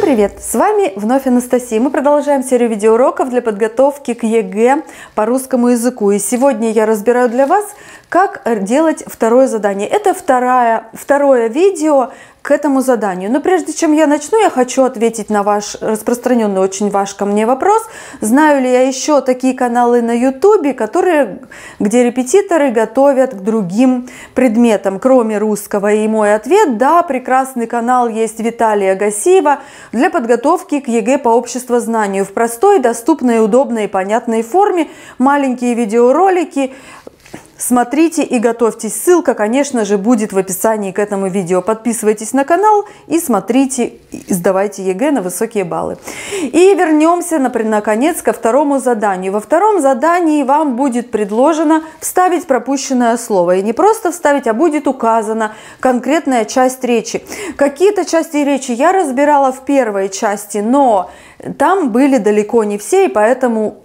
привет! С вами вновь Анастасия. Мы продолжаем серию видеоуроков для подготовки к ЕГЭ по русскому языку. И сегодня я разбираю для вас, как делать второе задание. Это второе видео к этому заданию. Но прежде чем я начну, я хочу ответить на ваш распространенный очень ваш ко мне вопрос. Знаю ли я еще такие каналы на YouTube, где репетиторы готовят к другим предметам, кроме русского? И мой ответ: да, прекрасный канал есть Виталия Гасиева для подготовки к ЕГЭ по обществознанию в простой, доступной, удобной и понятной форме. Маленькие видеоролики. Смотрите и готовьтесь. Ссылка, конечно же, будет в описании к этому видео. Подписывайтесь на канал и смотрите, и сдавайте ЕГЭ на высокие баллы. И вернемся, наконец, ко второму заданию. Во втором задании вам будет предложено вставить пропущенное слово. И не просто вставить, а будет указана конкретная часть речи. Какие-то части речи я разбирала в первой части, но там были далеко не все, и поэтому...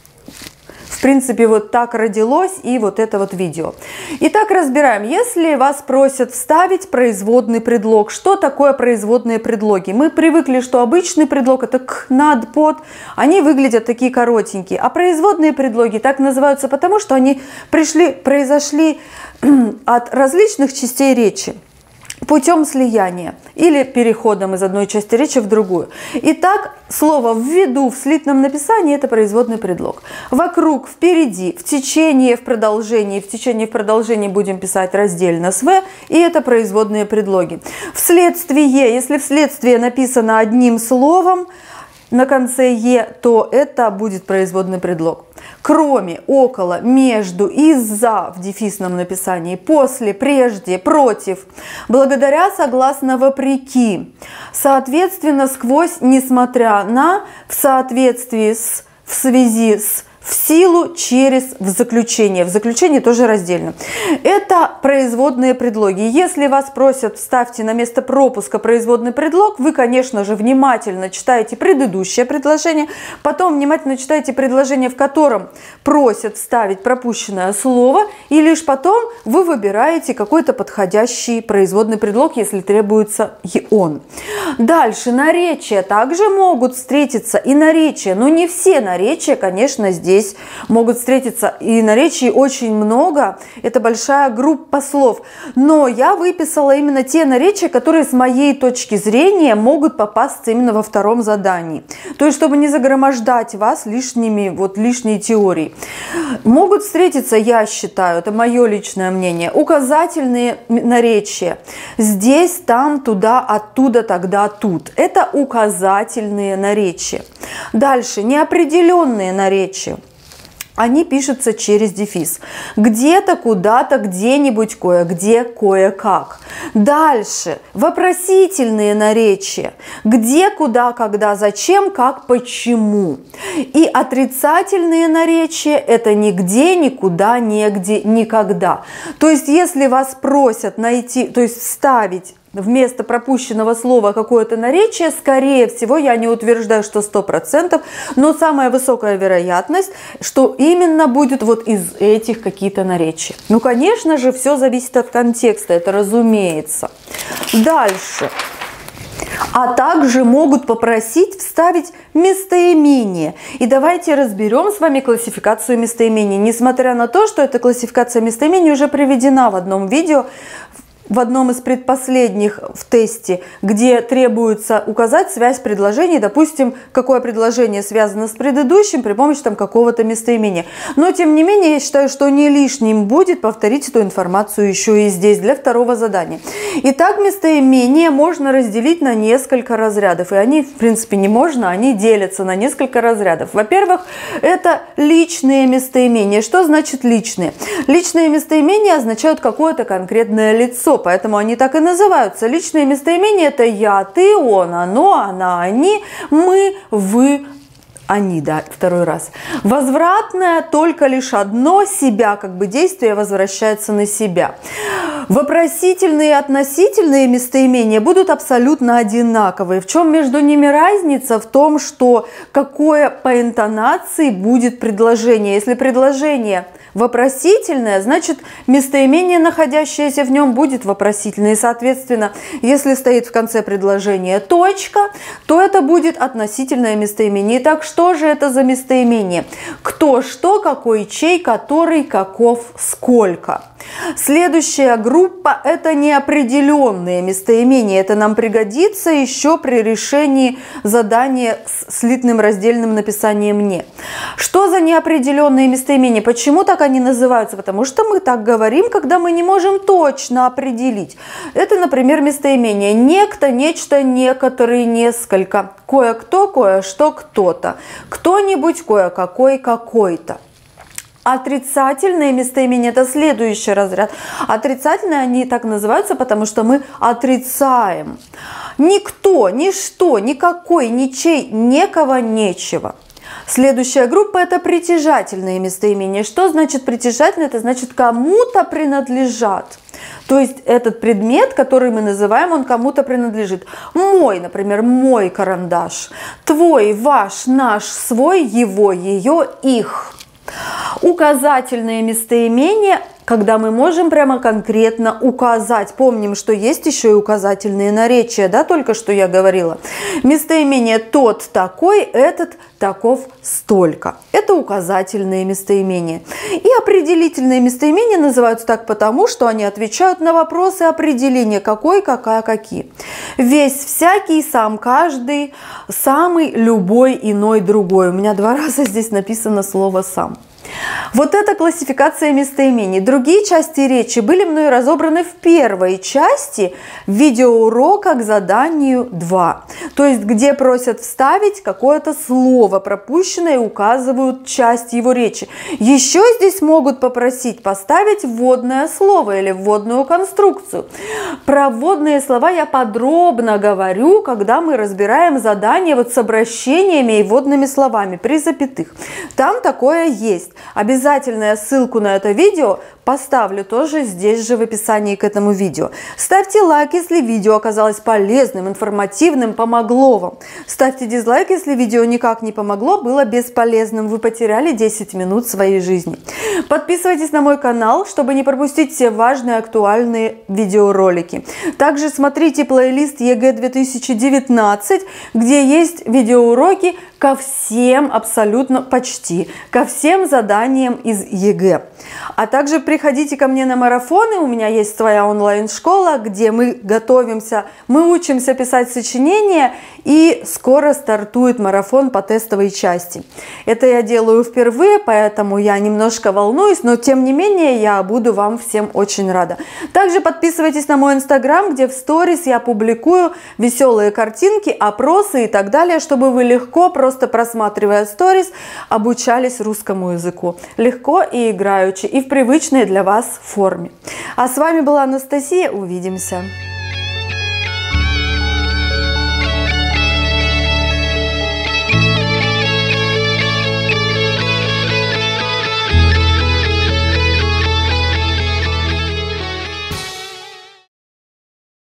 В принципе, вот так родилось и вот это вот видео. Итак, разбираем. Если вас просят вставить производный предлог, что такое производные предлоги? Мы привыкли, что обычный предлог — это к, над, под. Они выглядят такие коротенькие. А производные предлоги так называются потому, что они произошли от различных частей речи путем слияния или переходом из одной части речи в другую. Итак, слово «ввиду» в слитном написании — это производный предлог. Вокруг, впереди, в течение, в продолжении. В течение, в продолжении будем писать раздельно с «в», и это производные предлоги. Вследствие, если вследствие написано одним словом, на конце «е», то это будет производный предлог. Кроме, около, между, из-за в дефисном написании, после, прежде, против, благодаря, согласно, вопреки, соответственно, сквозь, несмотря на, в соответствии с, в связи с, в силу, через, в заключение. В заключение тоже раздельно. Это производные предлоги. Если вас просят вставьте на место пропуска производный предлог, вы, конечно же, внимательно читаете предыдущее предложение, потом внимательно читаете предложение, в котором просят вставить пропущенное слово, и лишь потом вы выбираете какой-то подходящий производный предлог, если требуется и он. Дальше. Наречия также могут встретиться, и наречия, но не все наречия, конечно, здесь могут встретиться, и наречий очень много, это большая группа слов, но я выписала именно те наречия, которые с моей точки зрения могут попасться именно во втором задании, то есть чтобы не загромождать вас лишней теорией. Могут встретиться, я считаю, это мое личное мнение, указательные наречия: здесь, там, туда, оттуда, тогда, тут. Это указательные наречия. Дальше. Неопределенные наречия. Они пишутся через дефис. Где-то, куда-то, где-нибудь, кое-где, кое-как. Дальше. Вопросительные наречия. Где, куда, когда, зачем, как, почему. И отрицательные наречия — это нигде, никуда, негде, никогда. То есть, если вас просят найти, то есть вставить вместо пропущенного слова какое-то наречие, скорее всего, я не утверждаю, что 100%, но самая высокая вероятность, что именно будет вот из этих какие-то наречия. Ну, конечно же, все зависит от контекста, это разумеется. Дальше. А также могут попросить вставить местоимение. И давайте разберем с вами классификацию местоимений. Несмотря на то, что эта классификация местоимений уже приведена в одном видео, в одном из предпоследних в тесте, где требуется указать связь предложений, допустим, какое предложение связано с предыдущим при помощи какого-то местоимения. Но, тем не менее, я считаю, что не лишним будет повторить эту информацию еще и здесь, для второго задания. Итак, местоимения можно разделить на несколько разрядов. И они, в принципе, не можно, они делятся на несколько разрядов. Во-первых, это личные местоимения. Что значит личные? Личные местоимения означают какое-то конкретное лицо. Поэтому они так и называются. Личные местоимения — это я, ты, он, оно, она, они, мы, вы, они, да, второй раз. Возвратное — только лишь одно, себя, действие возвращается на себя. Вопросительные и относительные местоимения будут абсолютно одинаковые. В чем между ними разница? В том, что какое по интонации будет предложение. Если предложение вопросительное, значит местоимение, находящееся в нем, будет вопросительное. И, соответственно, если стоит в конце предложения точка, то это будет относительное местоимение. Итак, что же это за местоимение? Кто, что, какой, чей, который, каков, сколько. Следующая группа – это неопределенные местоимения. Это нам пригодится еще при решении задания с слитным раздельным написанием «не». Что за неопределенные местоимения? Почему так они называются? Потому что мы так говорим, когда мы не можем точно определить. Это, например, местоимение «некто», «нечто», «некоторые», «несколько», «кое-кто», «кое-что», «кто-то», «кто-нибудь», «кое-какой», «какой-то». Отрицательные местоимения – это следующий разряд. Отрицательные они так называются, потому что мы отрицаем. Никто, ничто, никакой, ничей, некого, нечего. Следующая группа – это притяжательные местоимения. Что значит притяжательные? Это значит кому-то принадлежат. То есть этот предмет, который мы называем, он кому-то принадлежит. Мой, например, мой карандаш. Твой, ваш, наш, свой, его, ее, их. Указательные местоимения, когда мы можем прямо конкретно указать. Помним, что есть еще и указательные наречия, да, только что я говорила. Местоимение тот такой, этот таков столько. Это указательные местоимения. И определительные местоимения называются так потому, что они отвечают на вопросы определения какой, какая, какие. Весь, всякий, сам, каждый, самый, любой, иной, другой. У меня 2 раза здесь написано слово «сам». Вот это классификация местоимений. Другие части речи были мной разобраны в первой части видеоурока к заданию 2. То есть, где просят вставить какое-то слово пропущенное и указывают часть его речи. Еще здесь могут попросить поставить вводное слово или вводную конструкцию. Про вводные слова я подробно говорю, когда мы разбираем задание вот с обращениями и вводными словами при запятых. Там такое есть. Обязательно я ссылку на это видео поставлю тоже здесь же в описании к этому видео. Ставьте лайк, если видео оказалось полезным, информативным, помогло вам. Ставьте дизлайк, если видео никак не помогло, было бесполезным. Вы потеряли 10 минут своей жизни. Подписывайтесь на мой канал, чтобы не пропустить все важные актуальные видеоролики. Также смотрите плейлист ЕГЭ 2019, где есть видеоуроки ко всем, абсолютно почти, ко всем заданиям из ЕГЭ. А также приходите ко мне на марафоны, у меня есть своя онлайн-школа, где мы готовимся, мы учимся писать сочинения, и скоро стартует марафон по тестовой части. Это я делаю впервые, поэтому я немножко волнуюсь, но тем не менее я буду вам всем очень рада. Также подписывайтесь на мой инстаграм, где в сторис я публикую веселые картинки, опросы и так далее, чтобы вы легко, просто просматривая сторис, обучались русскому языку. Легко и играючи, и в привычной для вас форме. А с вами была Анастасия, увидимся!